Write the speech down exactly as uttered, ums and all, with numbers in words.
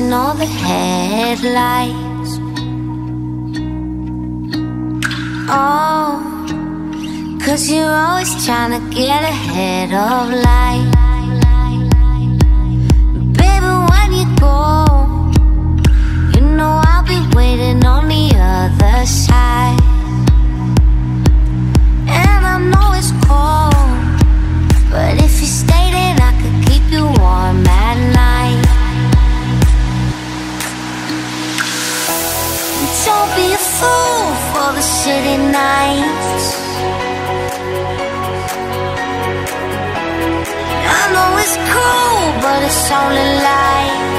chasing all the headlights. Oh, 'cause you're always trying to get ahead of life. Baby, when you go, you know I'll be waiting on the other side. And I know it's cold, but if you stay then I could keep you warm at night. Don't be a fool for the city nights. I know it's cool, but it's only light.